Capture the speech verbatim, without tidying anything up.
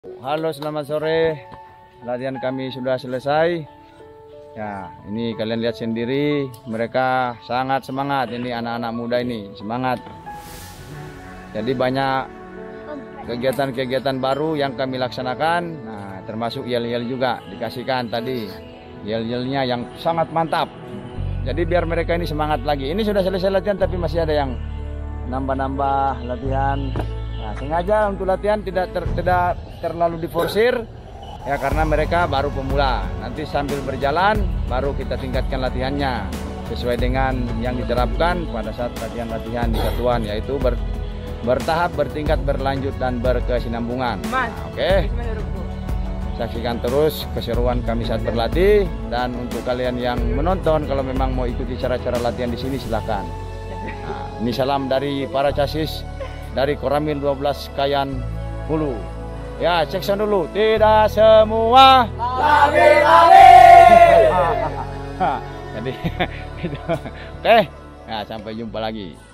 Halo, selamat sore. Latihan kami sudah selesai. Ya, ini kalian lihat sendiri, mereka sangat semangat. Ini anak-anak muda ini semangat. Jadi banyak kegiatan-kegiatan baru yang kami laksanakan. Nah, termasuk yel-yel juga dikasihkan tadi. Yel-yelnya yang sangat mantap. Jadi biar mereka ini semangat lagi. Ini sudah selesai latihan tapi masih ada yang nambah-nambah latihan. Nah, sengaja untuk latihan tidak ter, tidak terlalu diforsir ya, karena mereka baru pemula. Nanti sambil berjalan baru kita tingkatkan latihannya sesuai dengan yang diterapkan pada saat latihan-latihan di satuan, yaitu ber, bertahap, bertingkat, berlanjut dan berkesinambungan. Nah, oke. Saksikan terus keseruan kami saat berlatih, dan untuk kalian yang menonton kalau memang mau ikuti cara-cara latihan di sini silahkan. Nah, ini salam dari para casis dari Koramil dua belas Kayan Hulu. Ya, cek sound dulu. Tidak semua lari-lari. Jadi itu. Oke. Nah, sampai jumpa lagi.